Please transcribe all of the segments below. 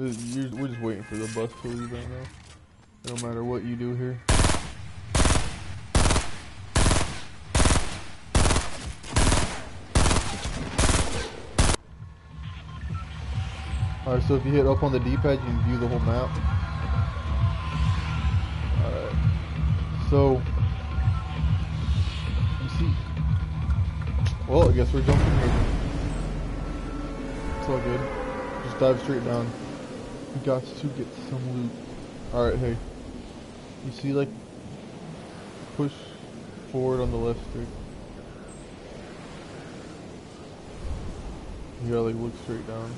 We're just waiting for the bus to leave right now. No matter what you do here. Alright, so if you hit up on the D-pad, you can view the whole map. Alright. So, you see... Well, I guess we're jumping here. It's all good. Just dive straight down. We got to get some loot. Alright, hey. You see, like, push forward on the left stick. You gotta, like, look straight down.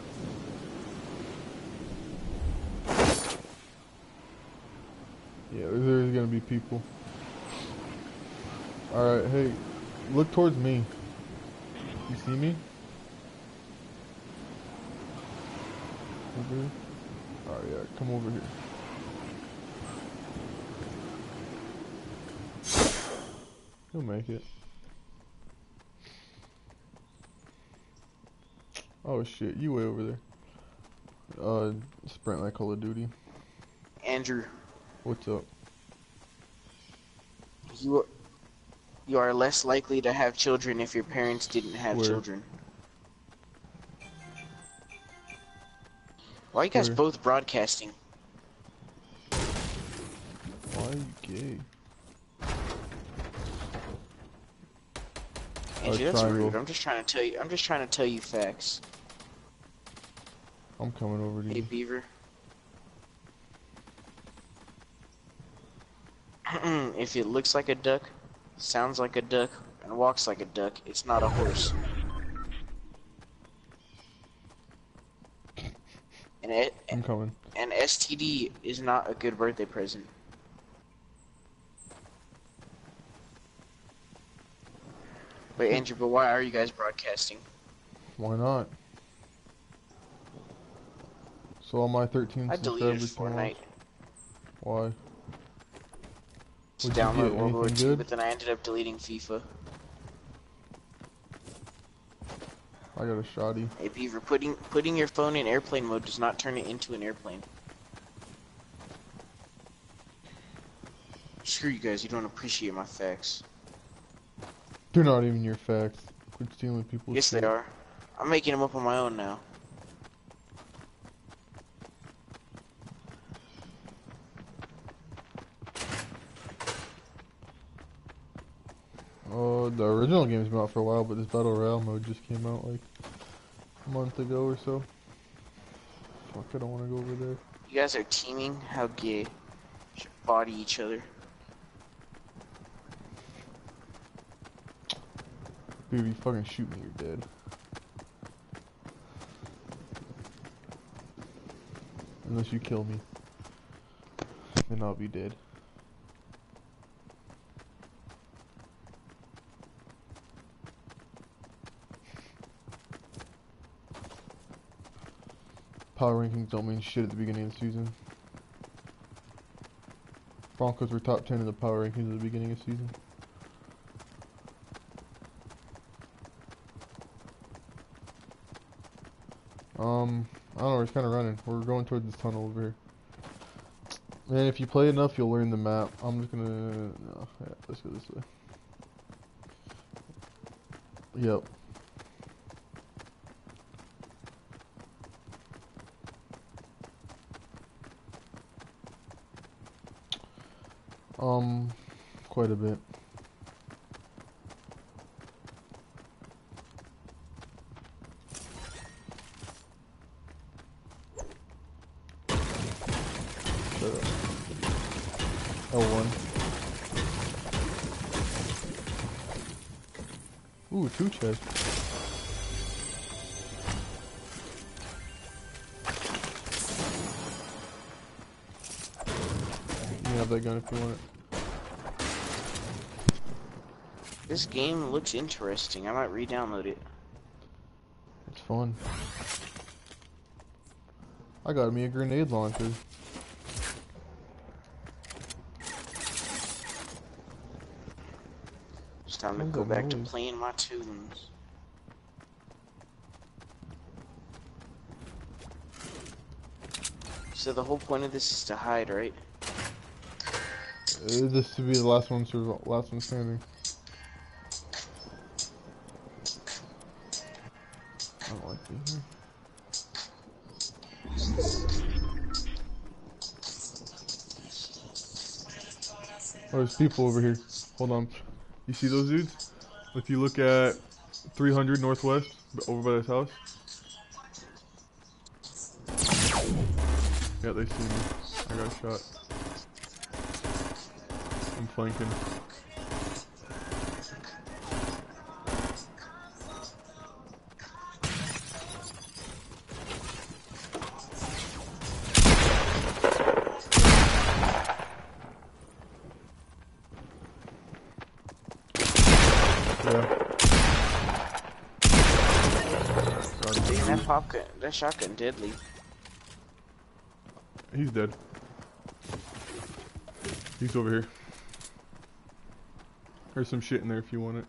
Yeah, there's gonna be people. Alright, hey, look towards me. You see me? Over here? Alright, yeah, come over here. You'll make it. Oh shit, you way over there. Sprint like Call of Duty. Andrew. What's up? You are less likely to have children if your parents didn't have children. Why are you guys both broadcasting? Why are you gay? Andrew, that's rude. I'm just trying to tell you facts. I'm coming over to you. Hey, Beaver. If it looks like a duck, sounds like a duck, and walks like a duck, it's not a horse. I'm coming. And STD is not a good birthday present. Wait, Andrew, but why are you guys broadcasting? Why not? So all my 13 I deleted Fortnite. Why? To download World War II, but then I ended up deleting FIFA. I got a shotty. Hey Beaver, putting your phone in airplane mode does not turn it into an airplane. Screw you guys, you don't appreciate my facts. They're not even your facts. Quit stealing people's Yes, shit. they are. I'm making them up on my own now. The original game's been out for a while, but this Battle Royale mode just came out like a month ago or so. Fuck, I don't want to go over there. You guys are teaming? How gay. Should body each other. Dude, if you fucking shoot me, you're dead. Unless you kill me. Then I'll be dead. Power rankings don't mean shit at the beginning of the season. Broncos were top 10 in the power rankings at the beginning of the season. I don't know, we're just kind of running. We're going towards this tunnel over here. And if you play enough, you'll learn the map. I'm just gonna... No, yeah, let's go this way. Yep. Quite a bit. L1. Ooh, 2 chests. You have that gun if you want it. This game looks interesting. I might re-download it. It's fun. I got me a grenade launcher. It's time to go back to playing my tunes. So the whole point of this is to hide, right? This to be the last one standing. I don't like being here. Oh, there's people over here. Hold on. You see those dudes? If you look at 300 northwest, over by this house. Yeah, they see me. I got shot. I'm flanking. Yeah. Damn, that shotgun deadly. He's dead. He's over here. There's some shit in there if you want it.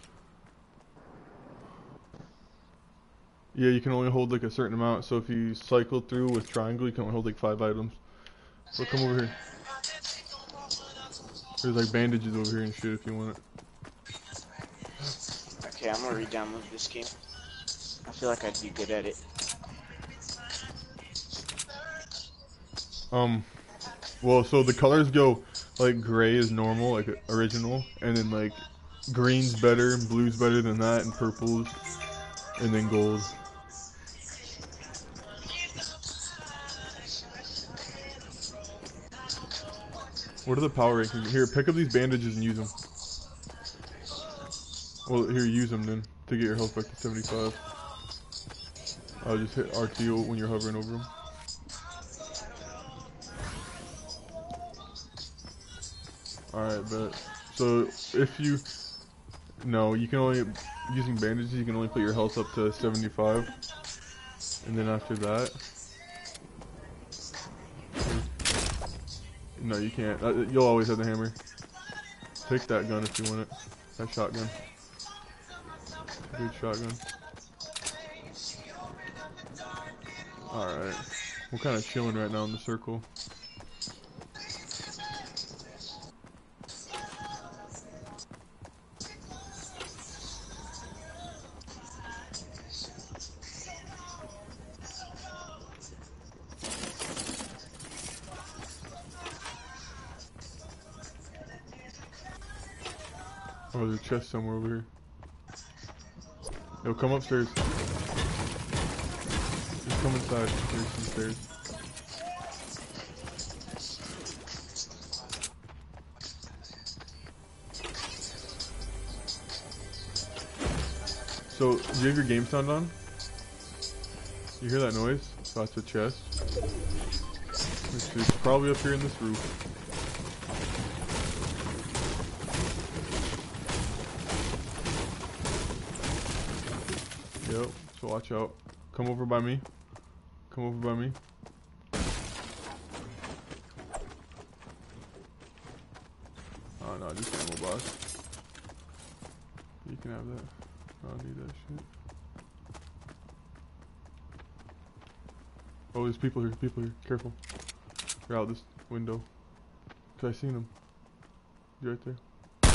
Yeah, you can only hold like a certain amount, so if you cycle through with triangle, you can only hold like 5 items. So come over here. There's like bandages over here and shit if you want it. Okay, I'm gonna re-download this game. I feel like I'd be good at it. Well, so the colors go like gray is normal, like original, and then like green's better, blue's better than that, and purple's, and then gold. What are the power rankings? Here, pick up these bandages and use them. Well, here, use them then to get your health back to 75. I'll just hit RTO when you're hovering over them. Alright, but so if you you can only, using bandages, you can only put your health up to 75, and then after that, no, you can't. You'll always have the hammer. Take that gun if you want it. That shotgun. Good shotgun. Alright. We're kind of chilling right now in the circle. Oh, there's a chest somewhere over here. Yo, come upstairs. Just come inside. There's some stairs. So, do you have your game sound on? You hear that noise? That's a chest. It's probably up here in this roof. Yep, so watch out. Come over by me. Come over by me. Oh no, just ammo box. You can have that. I don't need that shit. Oh, there's people here, Careful. They're out this window. Cause I seen them. You're right there.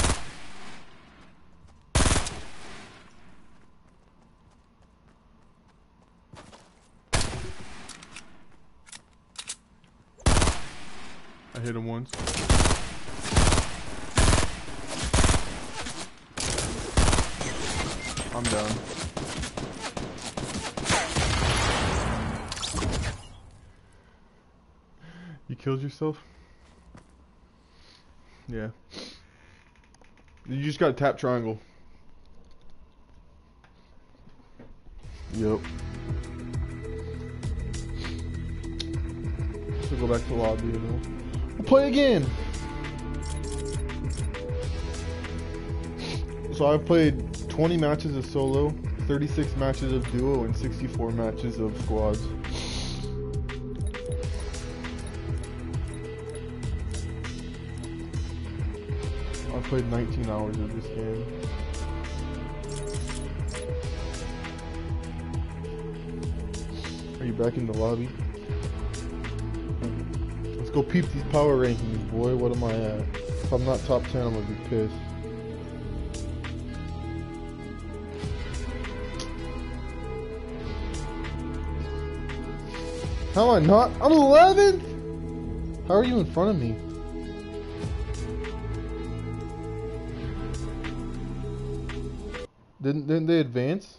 I hit him once. I'm down. You killed yourself? Yeah. You just gotta tap triangle. Yep. So go back to the lobby and we'll play again. So I've played 20 matches of solo, 36 matches of duo, and 64 matches of squads. I've played 19 hours of this game. Are you back in the lobby? go peep these power rankings, boy. What am I at? If I'm not top 10, I'm gonna be pissed. How am I not? I'm 11th? How are you in front of me? Didn't they advance?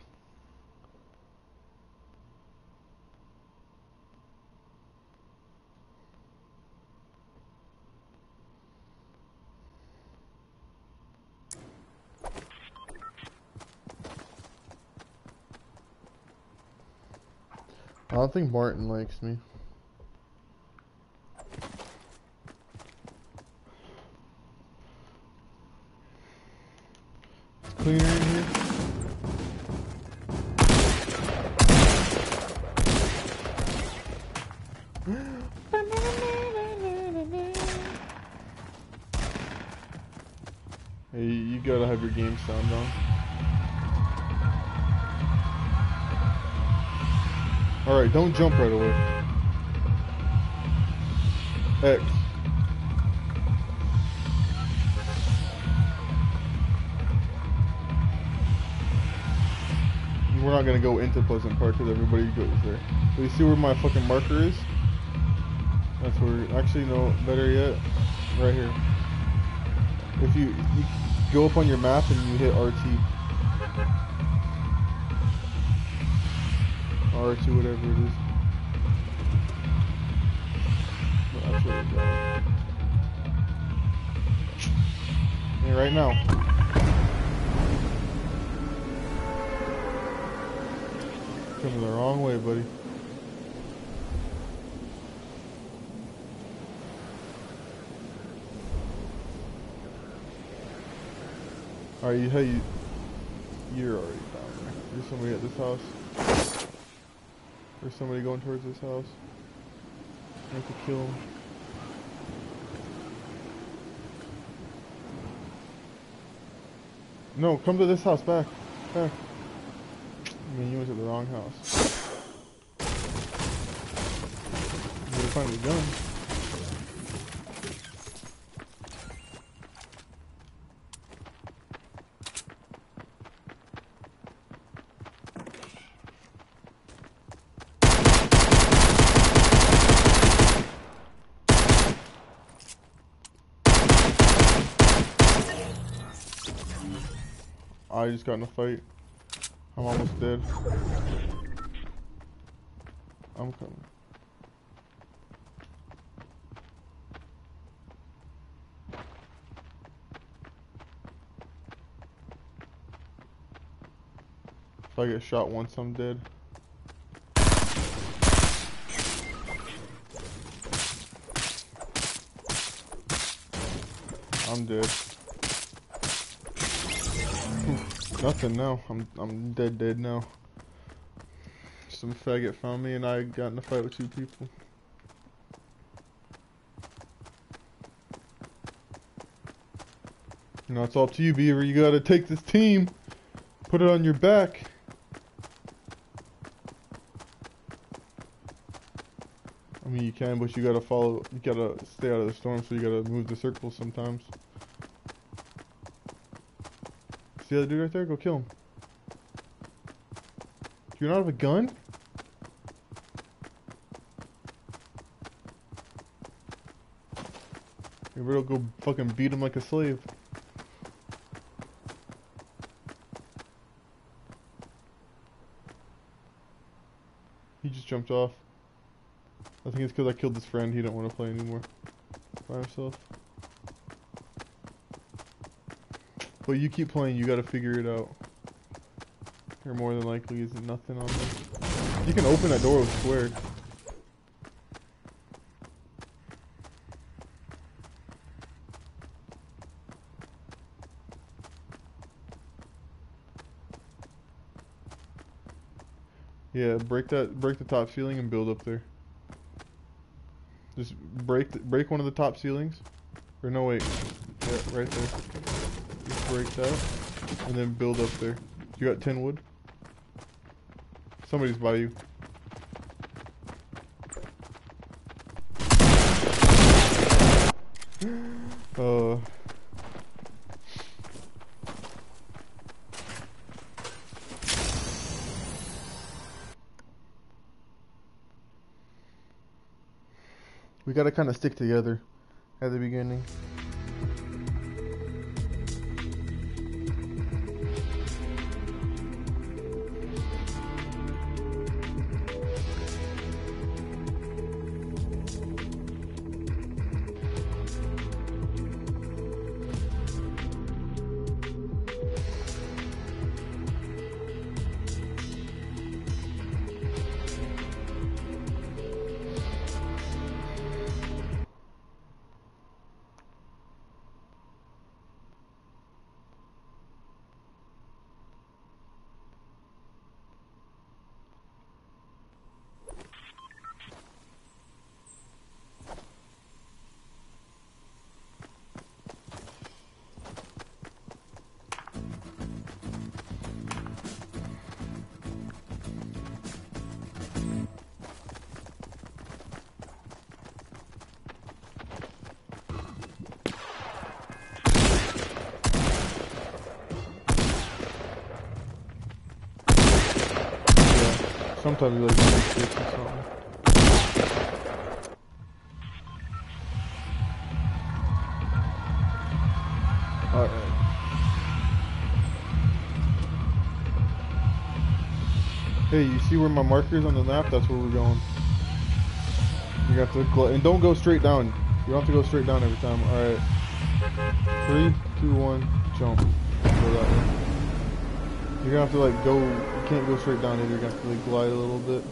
I don't think Martin likes me. It's cleaner in here. Hey, you gotta have your game sound on. Alright, don't jump right away. X. We're not gonna go into Pleasant Park because everybody goes there. So you see where my fucking marker is? That's where, actually no, better yet, right here. If you go up on your map and you hit RT. R2, whatever it is. Well, that's where it's at. Hey, right now. Coming the wrong way, buddy. Alright, you're already down there. There's somebody at this house. There's somebody going towards this house. I have to kill him. No, come to this house, back. Back. I mean, you went to the wrong house. You gotta find your gun. I just got in a fight. I'm almost dead. I'm coming. If I get shot once, I'm dead. I'm dead. Nothing now. I'm dead now. Some faggot found me and I got in a fight with 2 people. You know, it's all up to you, Beaver. You gotta take this team, put it on your back. I mean, you can, but you gotta follow. You gotta stay out of the storm, so you gotta move the circle sometimes. See the other dude right there? Go kill him. Do you not have a gun? You better go fucking beat him like a slave. He just jumped off. I think it's because I killed his friend. He didn't want to play anymore by himself. But you keep playing, you gotta figure it out. There more than likely is nothing on there. You can open that door with squared. Yeah, break the top ceiling and build up there. Just break one of the top ceilings. Or no, wait. Yeah, right there. Just break that, and then build up there. You got 10 wood? Somebody's by you. We gotta kind of stick together at the beginning. Sometimes you like to make shit or something. Alright. Hey, you see where my markers on the map? That's where we're going. You got to and don't go straight down. You don't have to go straight down every time. Alright. 3, 2, 1, jump. Go that way. You're gonna have to like go, you can't go straight down either, you're gonna have to like glide a little bit.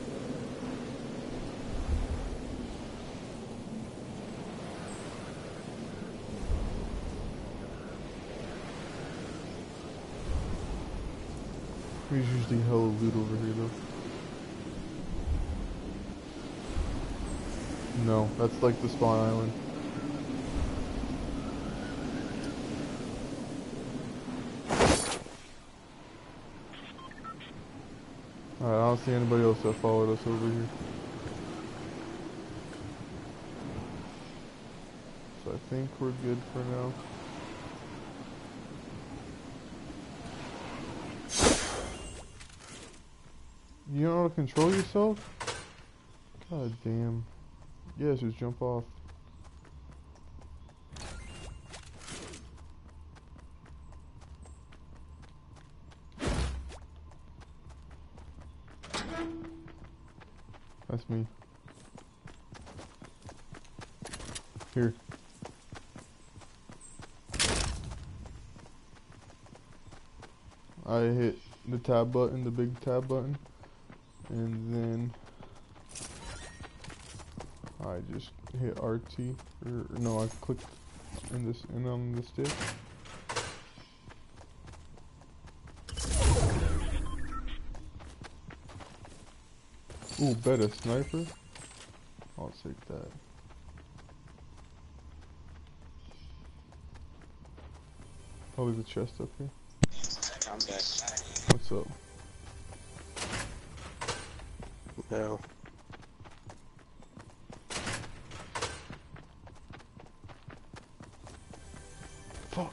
There's usually hella loot over here though. No, that's like the spawn island. Alright, I don't see anybody else that followed us over here. So I think we're good for now. You don't know how to control yourself? God damn. Yes, just jump off. That's me. Here. I hit the tab button, the big tab button, and then I just hit RT, or no, I clicked in this and on the stick. Ooh, better sniper. I'll take that. Oh, there's a chest up here. I'm back. What's up? No. Fuck.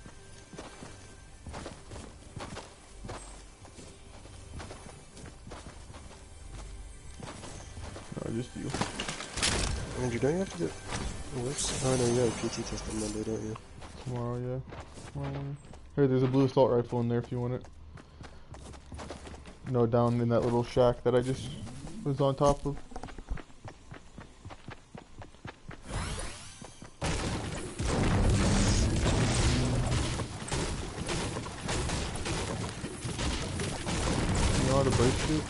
No, just you. Andrew, don't you have to get worse? Oh no, you have a PT test on Monday, don't you? Tomorrow, yeah. Tomorrow. Here, there's a blue assault rifle in there if you want it. No, down in that little shack that I just was on top of. You know how to break shit?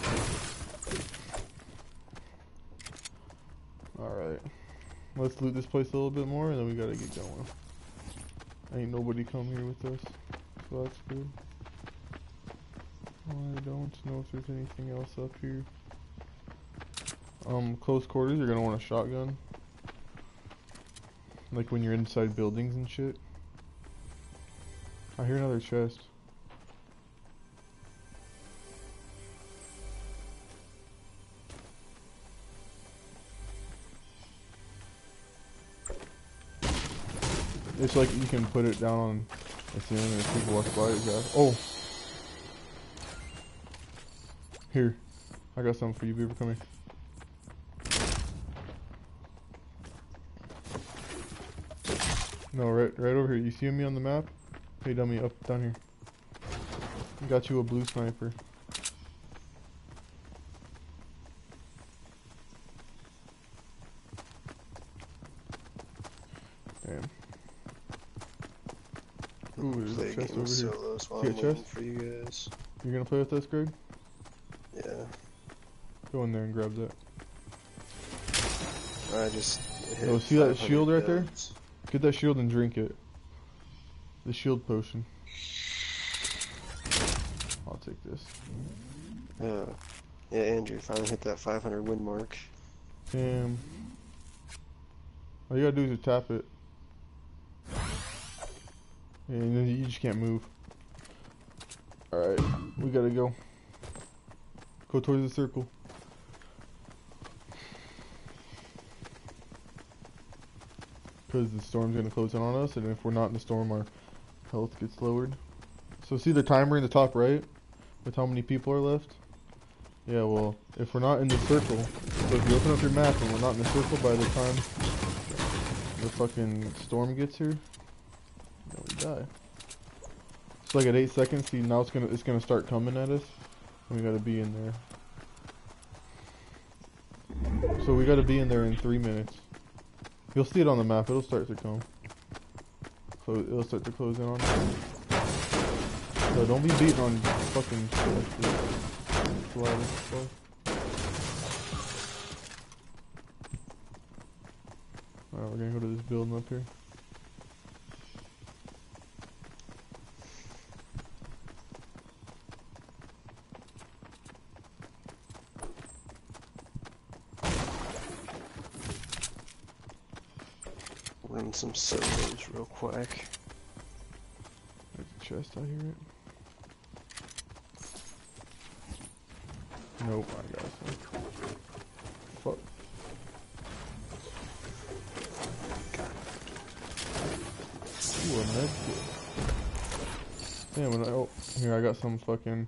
Alright. Let's loot this place a little bit more and then we gotta get going. Ain't nobody come here with us, so that's good. I don't know if there's anything else up here. Close quarters, you're gonna want a shotgun. Like when you're inside buildings and shit. I hear another chest. It's like you can put it down on the ceiling and if people walk by it, yeah. Oh! Here. I got something for you, Beaver, come here. No, right over here. You see me on the map? Hey, dummy, up down here. Got you a blue sniper. Damn. Ooh, there's a chest over here. Solos while See a I'm waiting chest? for you guys. You're gonna play with us, Greg? Yeah. Go in there and grab that. I just hit Oh, see that 500 shield right there? builds. Get that shield and drink it. The shield potion. I'll take this. Yeah, Andrew finally hit that 500 win mark. Damn. All you gotta do is just tap it. And then you just can't move. Alright, we gotta go. Go towards the circle. Because the storm's gonna close in on us, and if we're not in the storm, our health gets lowered. So see the timer in the top right? With how many people are left? Yeah, well, if we're not in the circle, so if you open up your map and we're not in the circle by the time the fucking storm gets here, then we die. It's like at 8 seconds, see now it's gonna start coming at us. And we gotta be in there. So we gotta be in there in 3 minutes. You'll see it on the map, it'll start to come. So it'll start to close in on us. So don't be beating on fucking slide and stuff. Alright, we're gonna go to this building up here. Run some solos real quick. There's a chest, I hear it. Nope, I got some. Fuck. Ooh, a med kit. Damn, oh, here, I got some fucking...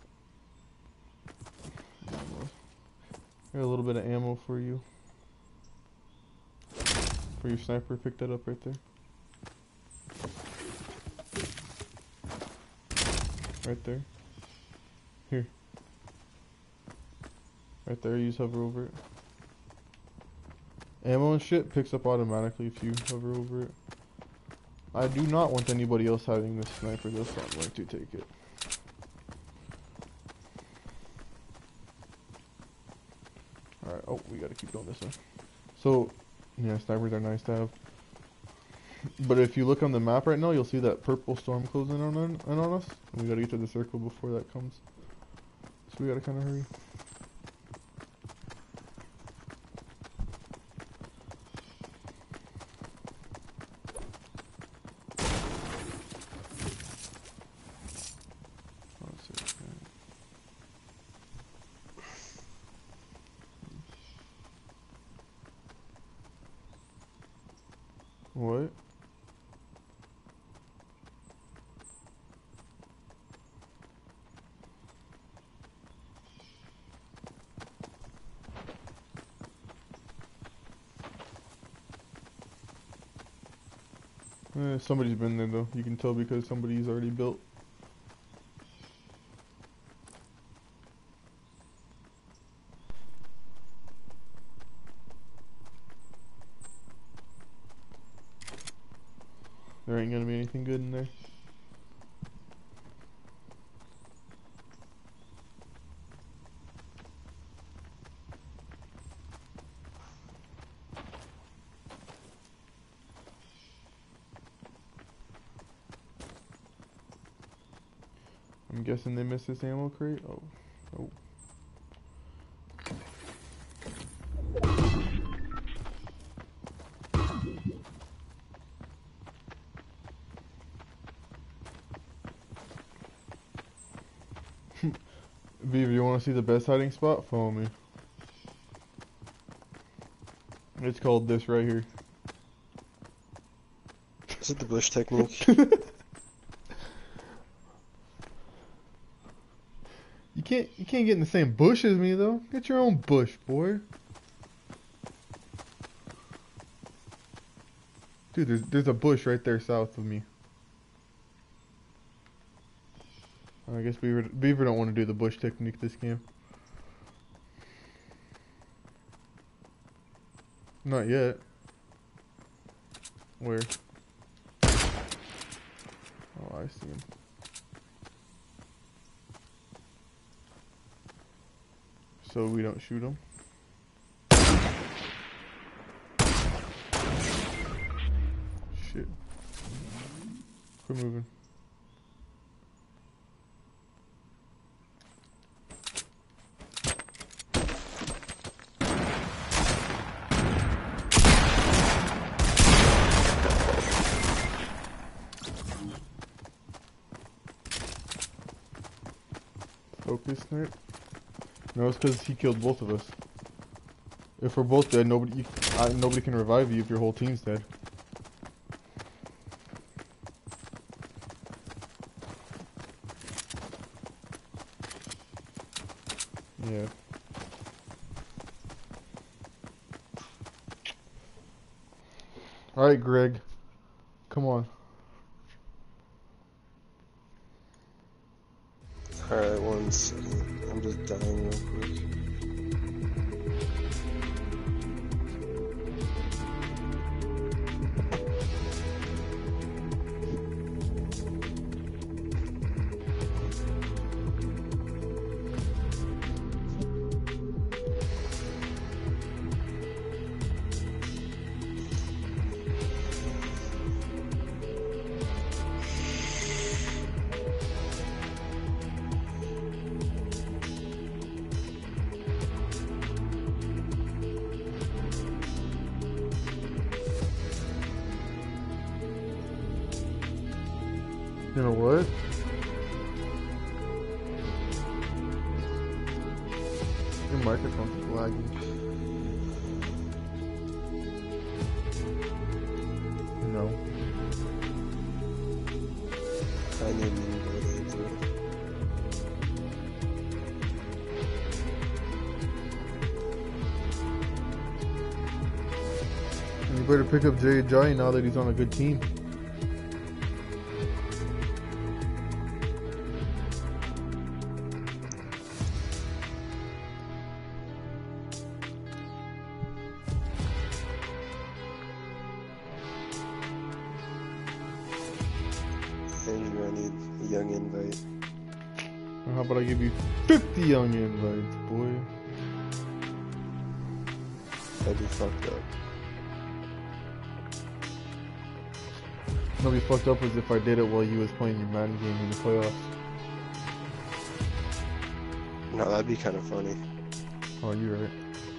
Got a little bit of ammo for you. For your sniper, pick that up right there. Right there. Here. Right there, you just hover over it. Ammo and shit picks up automatically if you hover over it. I do not want anybody else having this sniper though, so I'm going to take it. Alright, oh, we gotta keep going this way. So, yeah, snipers are nice to have. But if you look on the map right now, you'll see that purple storm closing in on us. And we gotta get to the circle before that comes. So we gotta kinda hurry. What? Somebody's been there though. You can tell because somebody's already built. There ain't gonna be anything good in there. I'm guessing they missed this ammo crate. Oh, oh. Viv, you want to see the best hiding spot? Follow me. It's called this right here. Is it the bush technique? You can't get in the same bush as me though. Get your own bush, boy. Dude, Dude, there's a bush right there south of me. I guess Beaver don't want to do the bush technique this game. Not yet. Where? Oh, I see him. So we don't shoot him? Shit. Quit moving. Focus snipe? No, it's because he killed both of us. If we're both dead, nobody can revive you if your whole team's dead. Yeah. Alright, Greg. Come on. Alright, 1 second. I'm just dying real quick. You know what? Your microphone's lagging. No. I need an invite to it. You better pick up Jay Ajayi now that he's on a good team. Andrew, I need a young invite. How about I give you 50 young invites, boy? That'd be fucked up. What'd be fucked up was if I did it while you was playing your Madden game in the playoffs. No, that'd be kind of funny. Oh, you're right.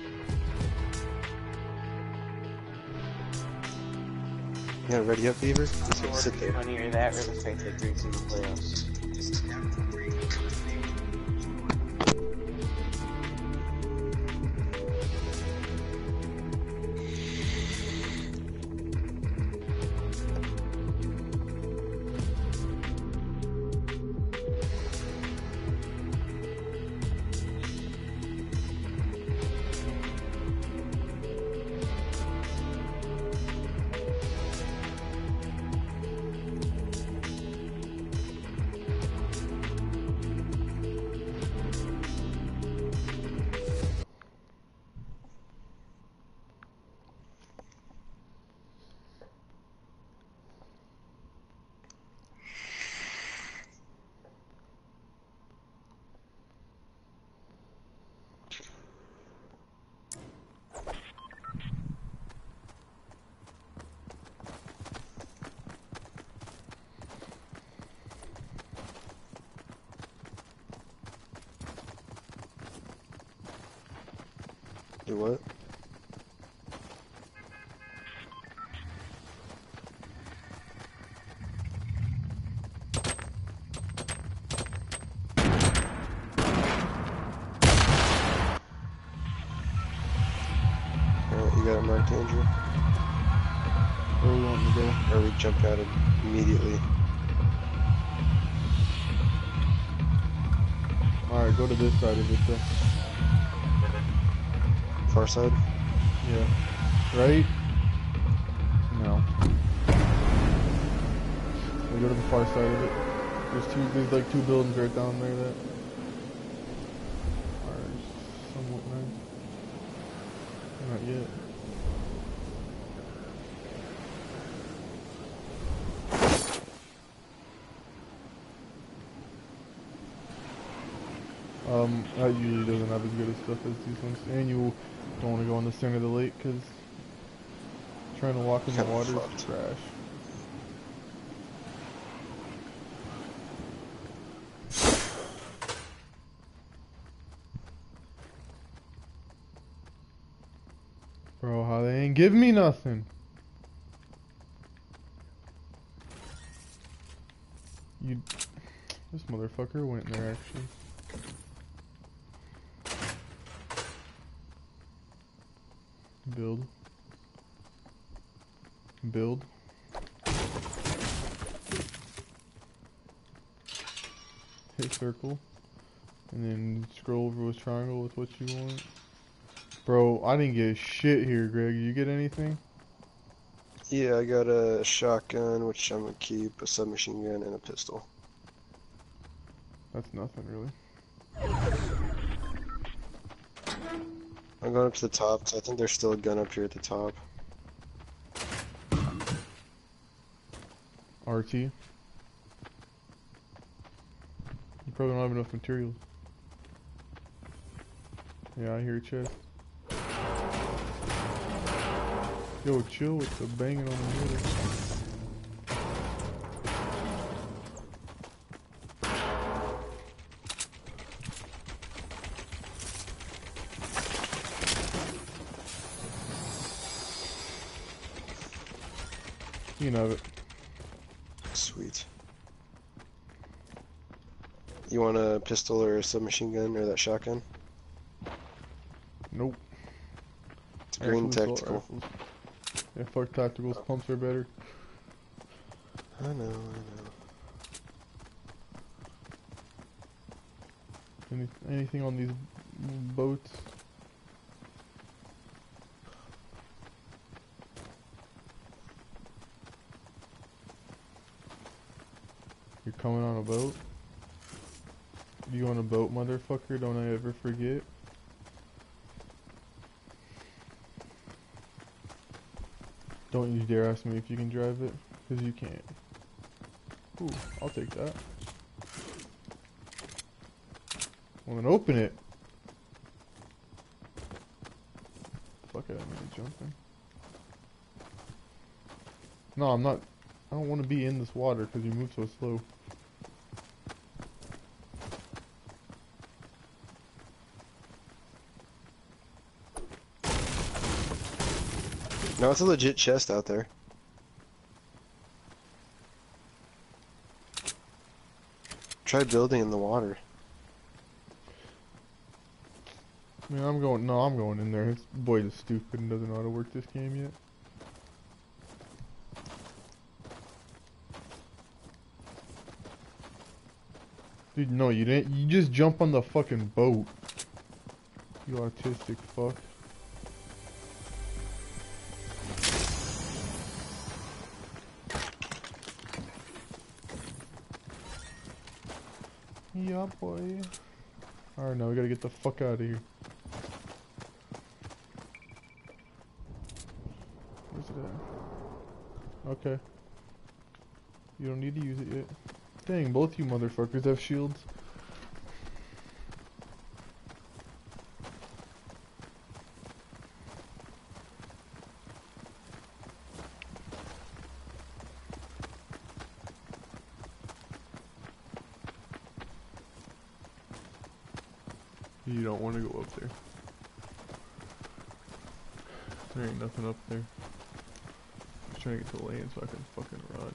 Yeah, ready up, Beaver? Just go sit there. Money or that, or the fact that 3 team playoffs. Do what? Alright, you got it marked, Andrew? Where we want to go? Or we jump out immediately? Alright, go to this side of it though. Far side? Yeah. Right? No. Go to the far side of it. There's like two buildings right down there that are somewhat nice. Not yet. That usually doesn't have as good of stuff as these ones. And you don't want to go in the center of the lake because trying to walk in the water is trash. Bro, how they ain't give me nothing? This motherfucker went in there actually. Build. Hit circle. And then scroll over with triangle with what you want. Bro, I didn't get shit here, Greg. You get anything? Yeah, I got a shotgun, which I'm gonna keep, a submachine gun, and a pistol. That's nothing, really. I'm going up to the top, so I think there's still a gun up here at the top. RT. You probably don't have enough materials. Yeah, I hear a chest. Yo, chill with the banging on the middle. You can have it. Sweet. You want a pistol or a submachine gun or that shotgun? Nope. It's green Actually, assault tactical. rifles. Yeah, fuck tacticals. Pumps are better. I know. Anything on these boats? You're coming on a boat? You on a boat, motherfucker? Don't I ever forget? Don't you dare ask me if you can drive it, because you can't. Ooh, I'll take that. Well, then open it. Fuck it, I'm gonna jump in. No, I'm not. I don't want to be in this water because you move so slow. No, it's a legit chest out there. Try building in the water. I mean, I'm going in there. This boy is stupid and doesn't know how to work this game yet. Dude, no, you didn't. You just jump on the fucking boat. You autistic fuck. Yeah, boy. Alright, now we gotta get the fuck out of here. Where's it at? Okay. You don't need to use it yet. Dang, both you motherfuckers have shields. You don't want to go up there. There ain't nothing up there. Just trying to get to land so I can fucking run.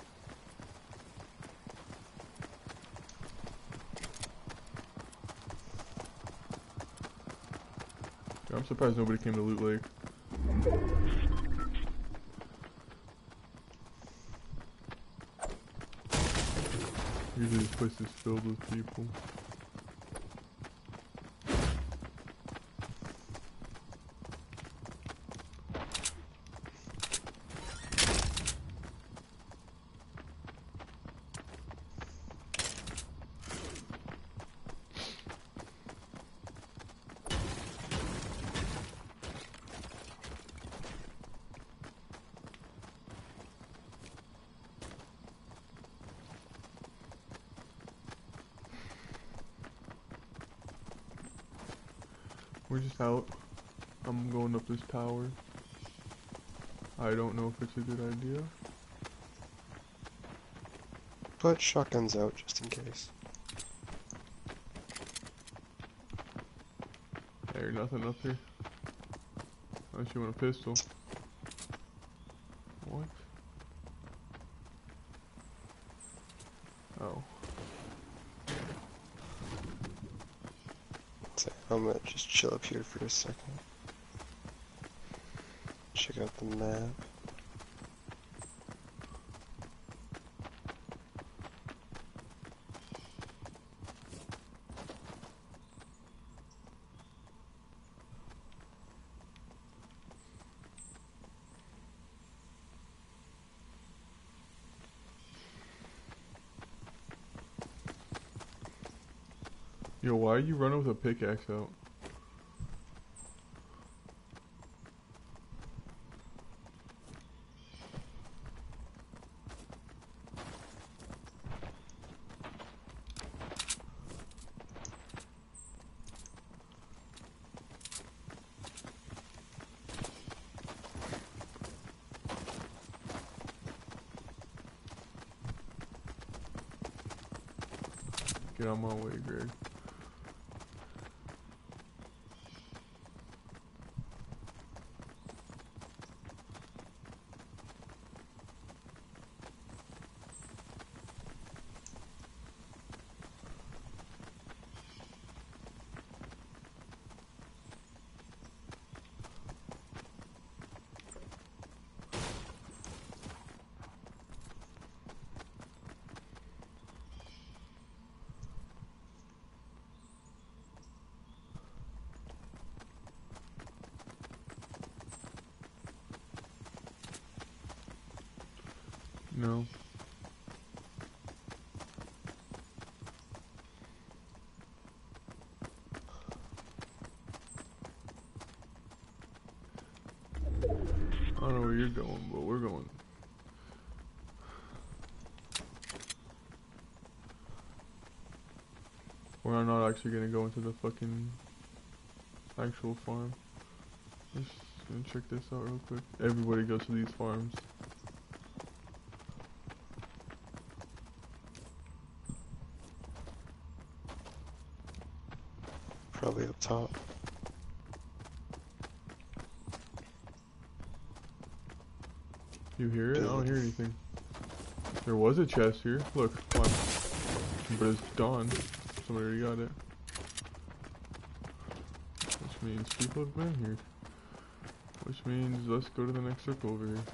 I'm surprised nobody came to Loot Lake. Usually this place is filled with people. We're just out. I'm going up this tower. I don't know if it's a good idea. Put shotguns out just in case. There's nothing up here. Unless you want a pistol. What? Oh. So I'm gonna just chill up here for a second. Check out the map. Yo, why are you running with a pickaxe out? Get on my way, Greg. No. I don't know where you're going, but we're going. We're not actually gonna go into the fucking actual farm. Let's check this out real quick. Everybody goes to these farms. Probably up top. You hear it? I don't hear anything. There was a chest here. Look, come on. But it's gone. Somebody already got it. Which means people have been here. Which means let's go to the next circle over here.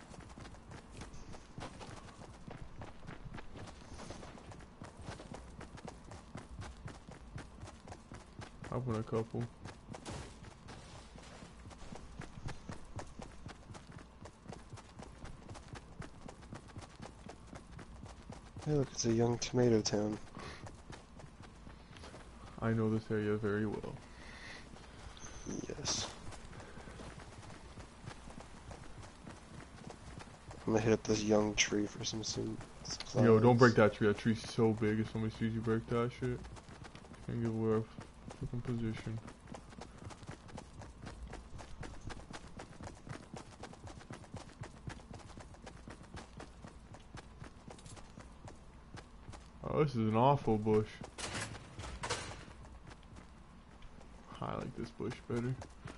I want a couple. Hey look, it's a young tomato town. I know this area very well. Yes. I'm gonna hit up this young tree for some supplies. Yo, don't break that tree. That tree's so big. If somebody sees you break that shit, can't give away our fucking position. Oh, this is an awful bush. I like this bush better.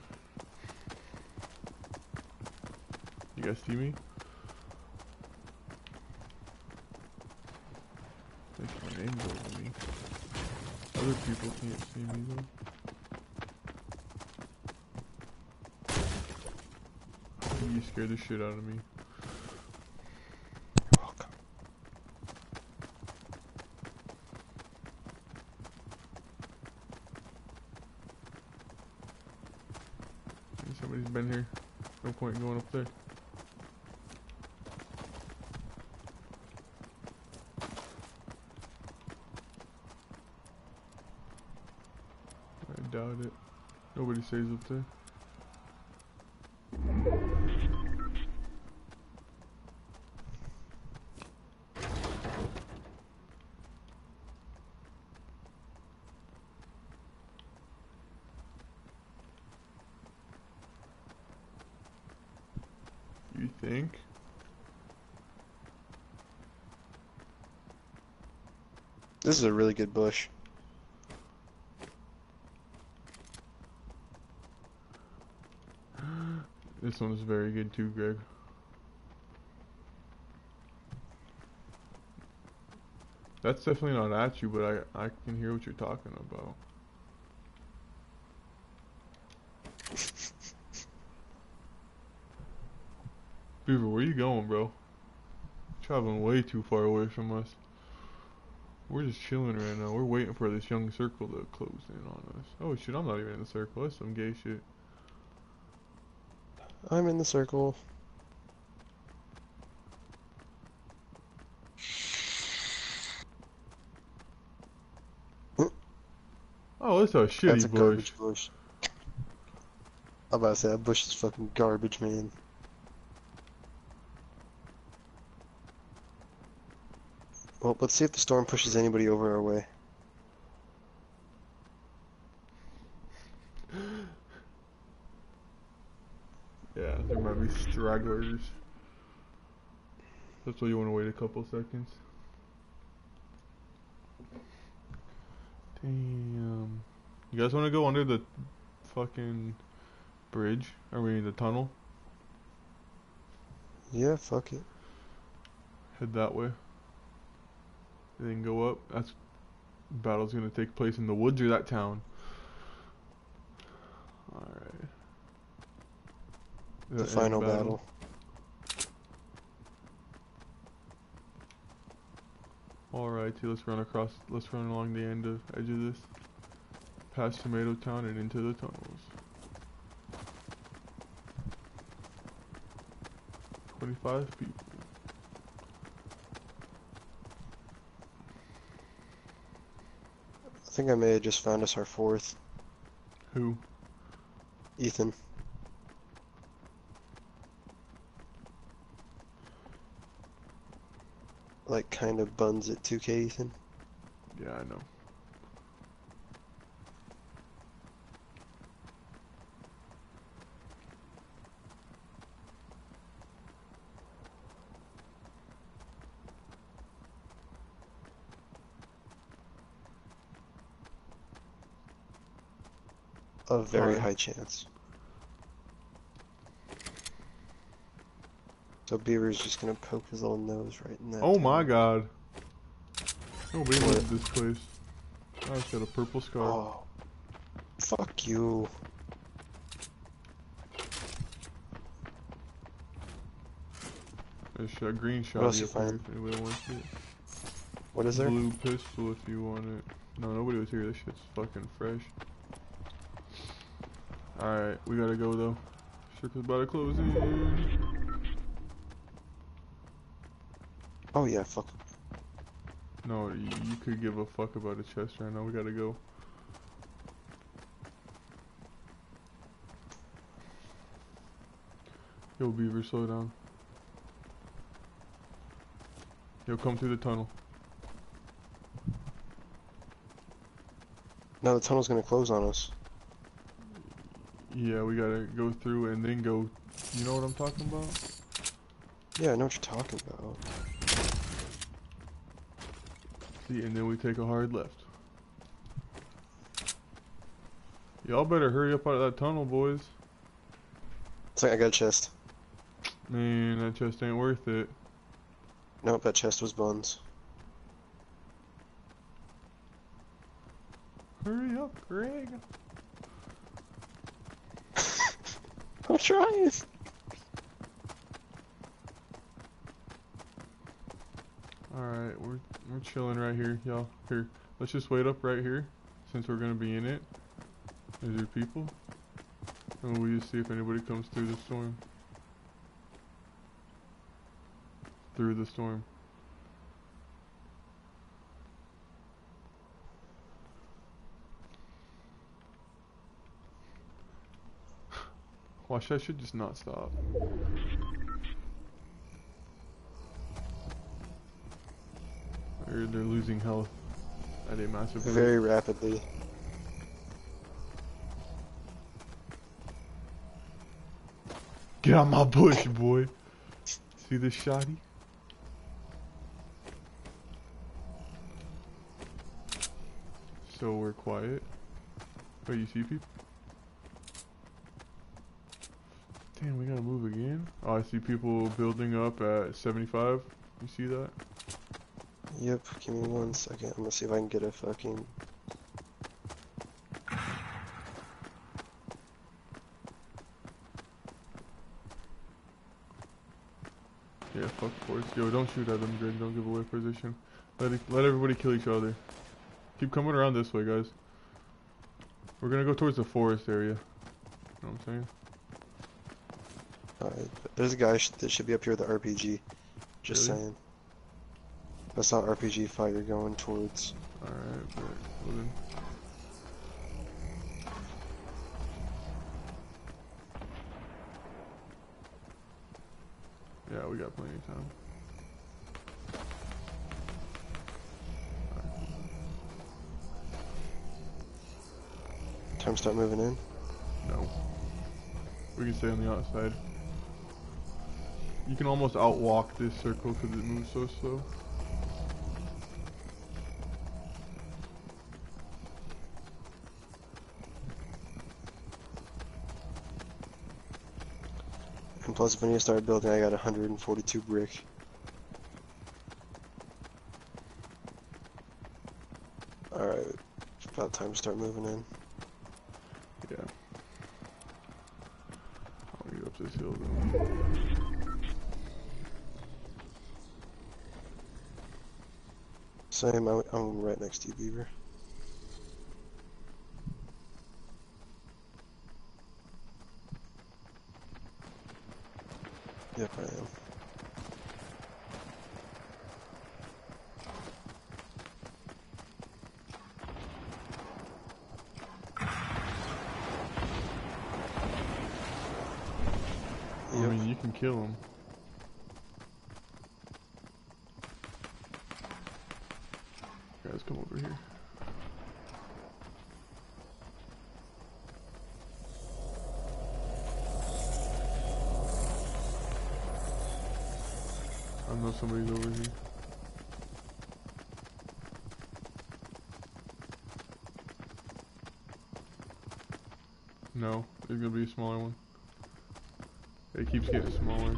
You guys see me? There's an angle over me. Other people can't see me though. You scared the shit out of me. You're welcome. Somebody's been here. No point in going up there. I doubt it. Nobody stays up there. You think? This is a really good bush. This one's very good too, Greg. That's definitely not at you, but I can hear what you're talking about. Beaver, where you going, bro? Traveling way too far away from us. We're just chilling right now. We're waiting for this young circle to close in on us. Oh shit, I'm not even in the circle. That's some gay shit. I'm in the circle. Oh, it's a That's shitty a bush. garbage bush. I'm about to say that bush is fucking garbage, man. Well, let's see if the storm pushes anybody over our way. Yeah, there might be stragglers. That's why you want to wait a couple seconds. Damn. You guys want to go under the fucking bridge? I mean, the tunnel? Yeah, fuck it. Head that way. Then go up. That's battle's gonna take place in the woods or that town. Alright. The final battle. Alright, let's run across. Let's run along the edge of this, past Tomato Town and into the tunnels. 25 people. I think I may have just found us our fourth. Who? Ethan. Like, kind of buns at 2K, Ethan. Yeah, I know. A very Sorry. high chance. So Beaver's just gonna poke his little nose right in that. Oh my tunnel. god. Nobody What? loves this place. I just got a purple scar. Oh. Fuck you. There's a green shot else here you if find? anybody wants it. What is there? Blue pistol if you want it. No, nobody was here. This shit's fucking fresh. Alright, we gotta go though. Circle's about to close in. Oh yeah, fuck. No, you could give a fuck about a chest right now. We gotta go. Yo, Beaver, slow down. Yo, come through the tunnel. No, the tunnel's gonna close on us. Yeah, we gotta go through and then go. You know what I'm talking about? Yeah, I know what you're talking about. See, and then we take a hard left. Y'all better hurry up out of that tunnel, boys. It's like I got a chest. Man, that chest ain't worth it. Nope, that chest was buns. Hurry up, Greg. I'm trying. Alright, we're chilling right here, y'all. Here, let's just wait up right here, since we're gonna be in it. Is there people? And we'll just see if anybody comes through the storm. Through the storm. Watch, that should just not stop. They're losing health at a massive rate. Very rapidly. Get out my bush, boy. See this shotty? So we're quiet. Oh, you see people? Damn, we gotta move again? Oh, I see people building up at 75. You see that? Yep, give me 1 second. I'm gonna see if I can get a fucking... Yeah, fuck force. Yo, don't shoot at them, Greg. Don't give away position. Let everybody kill each other. Keep coming around this way, guys. We're gonna go towards the forest area. You know what I'm saying? Alright, there's a guy that should be up here with the RPG. Just Really? saying. That's not RPG fight you're going towards. Alright, but well then. Yeah, we got plenty of time. Time to start moving in. No. We can stay on the outside. You can almost outwalk this circle because it moves so slow. And plus, when you start building, I got 142 brick. Alright, it's about time to start moving in. Yeah. I'll get up this hill though. Same, I'm right next to you, Beaver. Yep, I am. I mean, you can kill him. Guys, come over here. I know somebody's over here. No, there's gonna be a smaller one. It keeps getting smaller.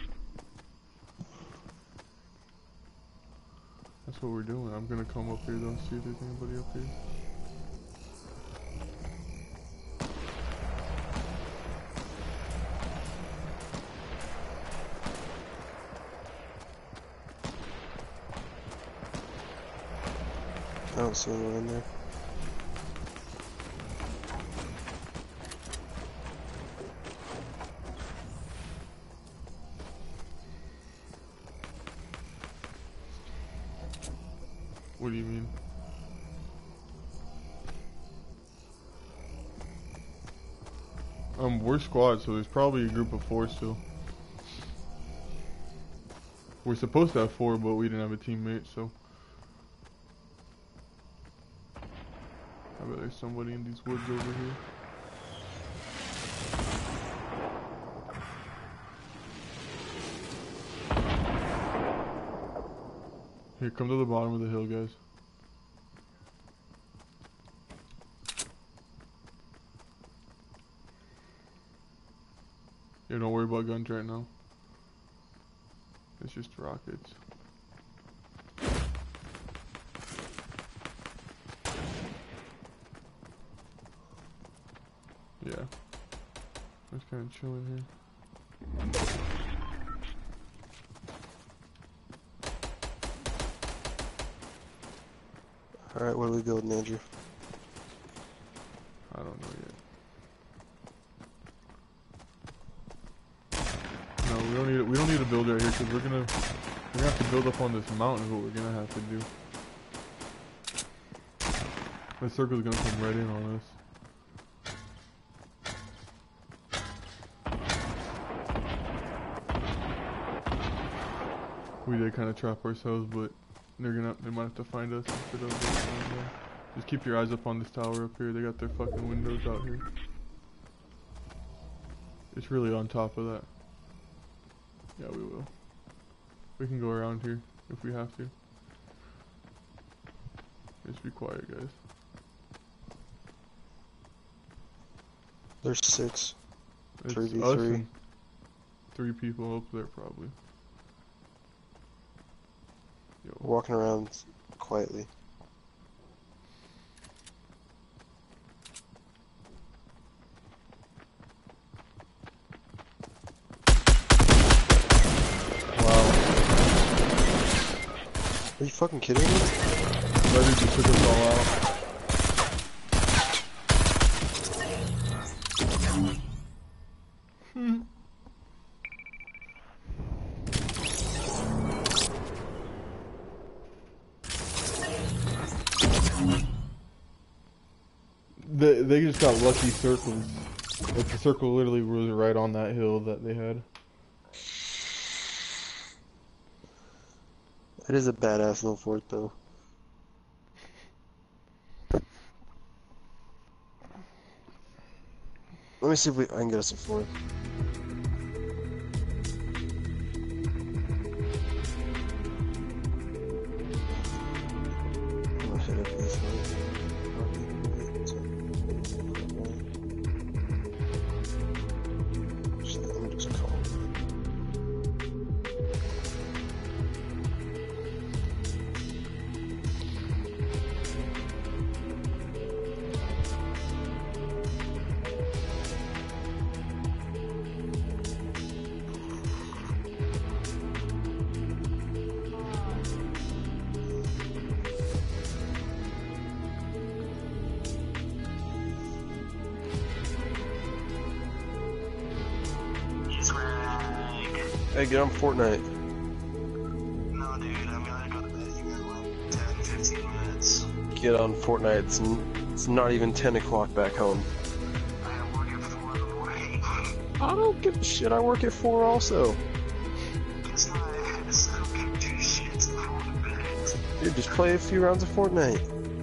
That's what we're doing. I'm gonna come up here though, see if there's anybody up here. I don't see anyone in there. What do you mean? We're squad, so there's probably a group of 4 still. We're supposed to have 4, but we didn't have a teammate, so. I bet there's somebody in these woods over here. Here, come to the bottom of the hill, guys. Yeah, don't worry about guns right now. It's just rockets. Yeah. That's kind of chilling here. Alright, what are we building, Andrew? I don't know yet. No, we don't need to build right here because we're gonna have to build up on this mountain is what we're gonna have to do. The circle's gonna come right in on us. We did kind of trap ourselves, but they might have to find us instead of us. Just keep your eyes up on this tower up here. They got their fucking windows out here. It's really on top of that. Yeah, we will. We can go around here if we have to. Just be quiet, guys. There's 6. It's 3v3. us and 3 people up there probably. Yo. Walking around quietly. Wow. Are you fucking kidding me? Buddy just took us all out. They just got lucky circles. Like the circle literally was right on that hill that they had. It is a badass little fort though. Let me see if I can get us a fort. I'm gonna hit up this one. Let me just call him. Hey, get on Fortnite. No, dude, I'm gonna go to bed here in like 10, 15 minutes. Get on Fortnite. It's not even 10 o'clock back home. I have work at 4 in the morning. I don't give a shit. I work at 4 also. It's not, I don't give two shits before the bed. Dude, just play a few rounds of Fortnite.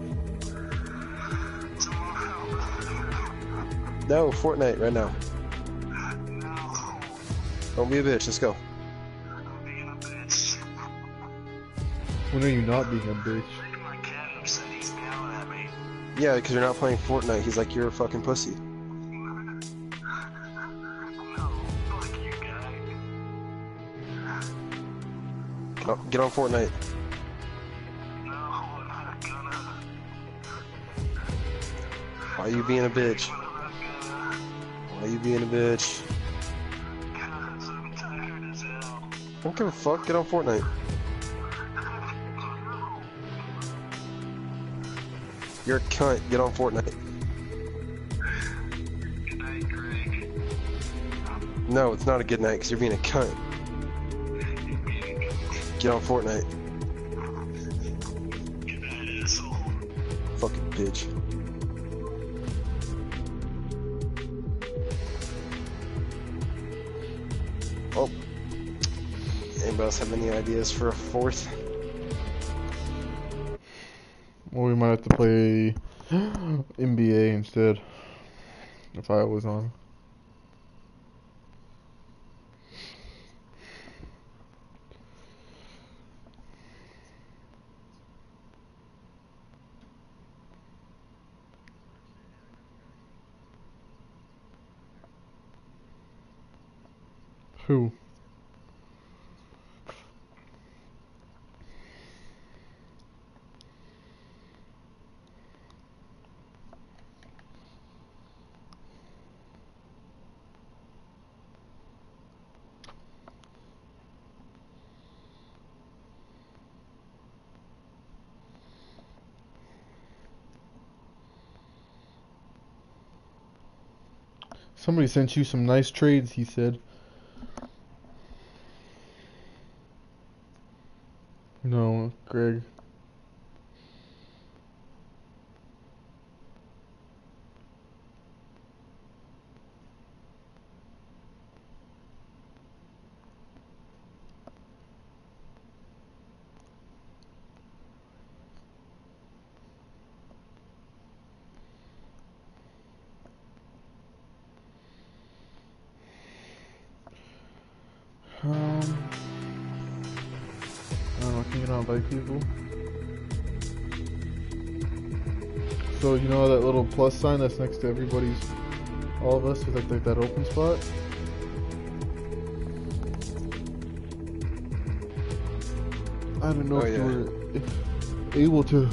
Tomorrow. No, Fortnite right now. No. Don't be a bitch. Let's go. I'm being a bitch. When are you not being a bitch? Look at my cat upset, he's meowing at me. Yeah, because you're not playing Fortnite. He's like, you're a fucking pussy. No, fuck you, guy. Get on Fortnite. No, I'm not gonna. Why are you being a bitch? I'm not gonna. Why are you being a bitch? Cause I'm tired as hell. Don't give a fuck. Get on Fortnite. You're a cunt. Get on Fortnite. Good night, Greg. No, it's not a good night because you're being a cunt. Get on Fortnite. Good night, asshole. Fucking bitch. Oh. Anybody else have any ideas for a 4th? Well, we might have to play NBA instead. If I was on. Who? Somebody sent you some nice trades, he said. No, Greg. you not invite people? So you know that little plus sign that's next to everybody's, all of us, is like that open spot? I don't know Oh, if yeah. you were able to.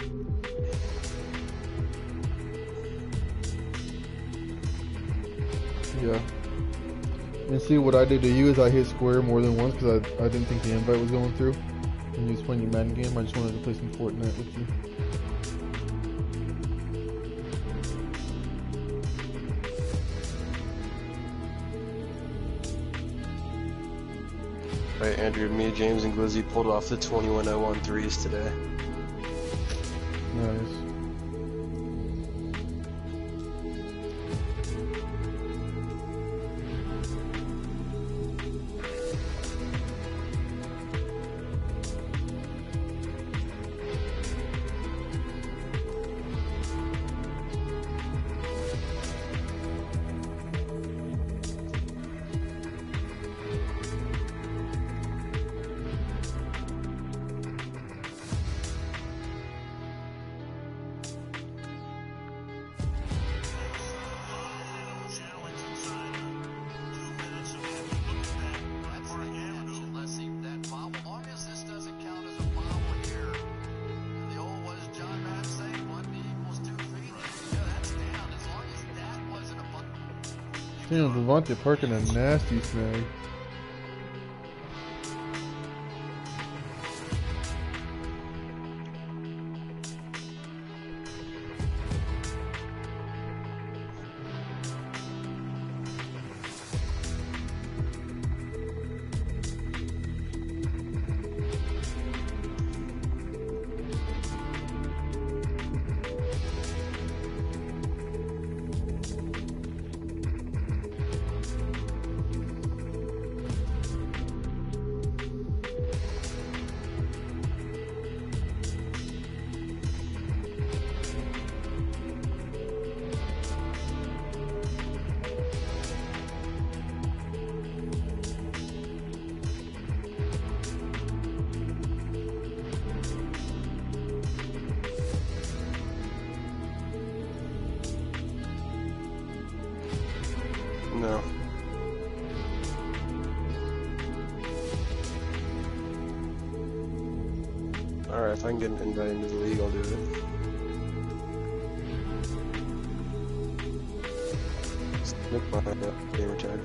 Yeah. And see, what I did to you is I hit square more than once because I didn't think the invite was going through. And you was playing your Madden game, I just wanted to play some Fortnite with you. Right, Andrew, me, James, and Glizzy pulled off the 21-0-1 threes today. Nice. Damn, Devontae Parker a nasty snag. No. Alright, if I can get an invite into the league, I'll do it. Look behind that gamer tag.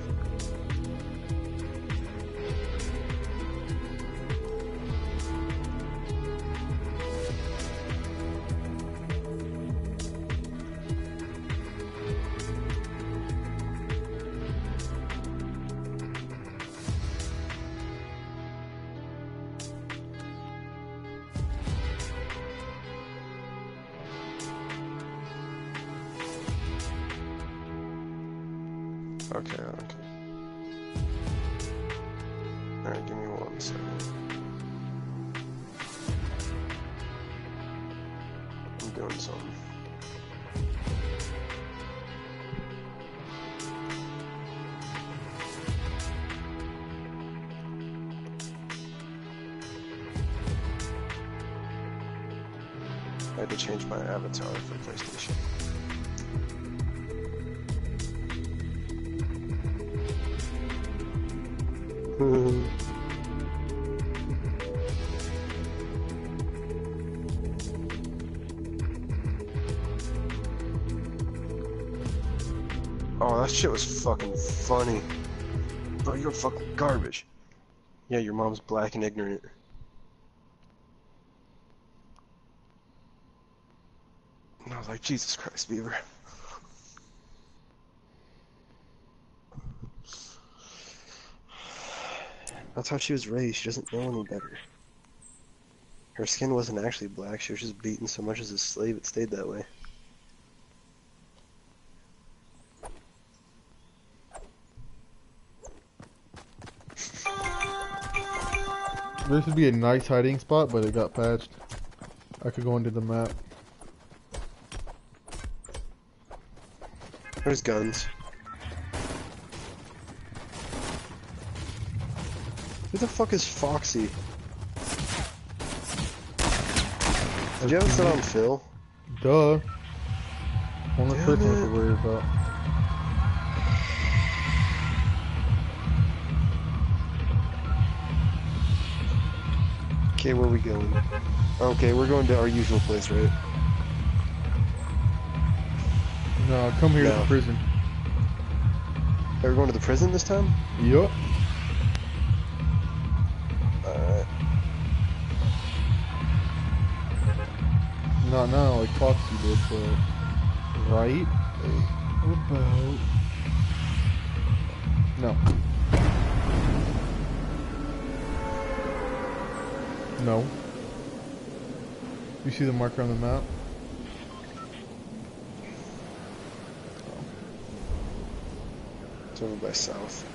Okay. Alright, give me 1 second. I'm doing something. I had to change my avatar for PlayStation. Oh, that shit was fucking funny. Bro, you're fucking garbage. Yeah, your mom's black and ignorant. And I was like, Jesus Christ, Beaver. That's how she was raised. She doesn't know any better. Her skin wasn't actually black. She was just beaten so much as a slave it stayed that way. There used to be a nice hiding spot, but it got patched. I could go into the map. There's guns. Who the fuck is Foxy? Did you have it set on Phil? Duh. Only Damn person I it. have to worry about. Okay, where are we going? Okay, we're going to our usual place, right? No, come here to No. the prison. Are we going to the prison this time? Yup. Alright. Not now, like Foxy did, but right? About. No. No. You see the marker on the map? It's over by south.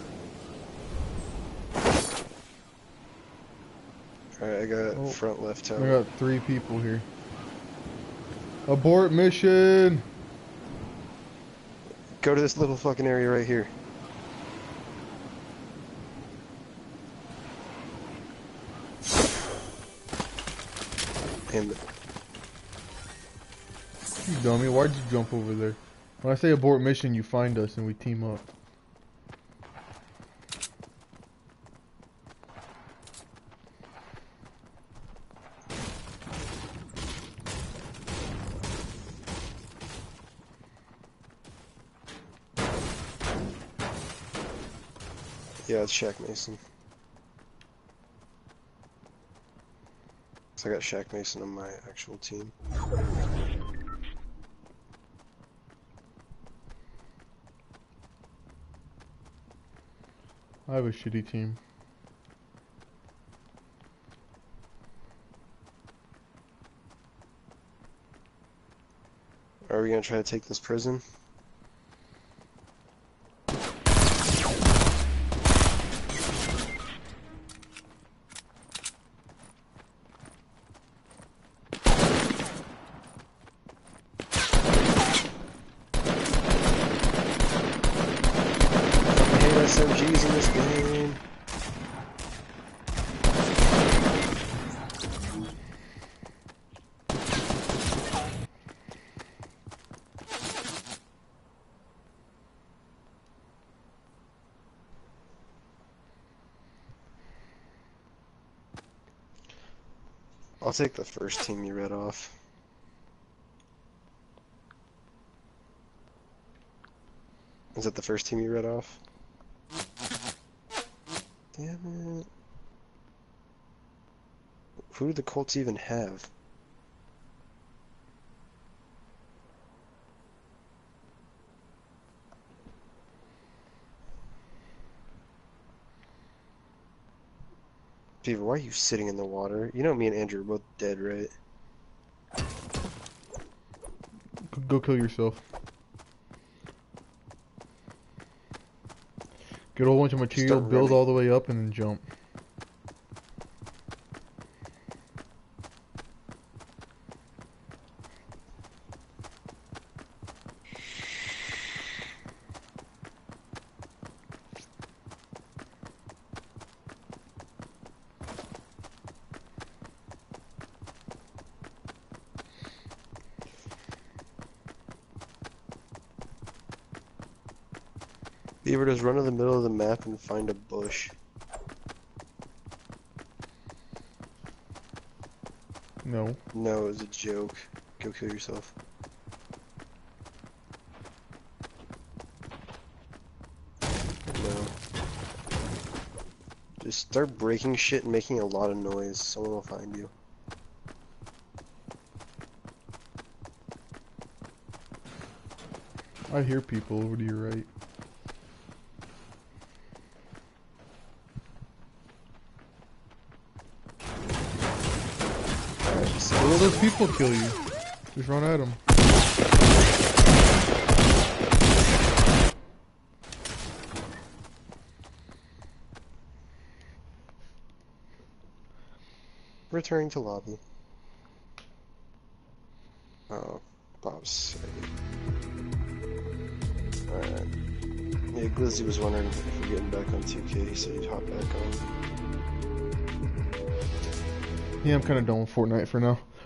Alright, I got Oh. front left I tower. got 3 people here. Abort mission! Go to this little fucking area right here. Damn it. You dummy, why'd you jump over there? When I say abort mission, you find us and we team up. Yeah, it's Shaq Mason. So I got Shaq Mason on my actual team. I have a shitty team. Are we gonna try to take this prison? I hate SMGs in this game. I'll take the first team you read off. Is that the first team you read off? Damn it. Who do the Colts even have? Beaver, why are you sitting in the water? You know me and Andrew are both dead, right? Go kill yourself. Get a whole bunch of material, Start build running. all the way up, and then jump. Beaver, just run to the middle of the map and find a bush. No. No, it was a joke. Go kill yourself. No. Just start breaking shit and making a lot of noise. Someone will find you. I hear people over to your right. Where will those people kill you? Just run at them. Returning to lobby. Oh, Bob's sick. Alright. Yeah, Glizzy was wondering if we're getting back on 2K, so he'd hop back on. Yeah, I'm kind of done with Fortnite for now.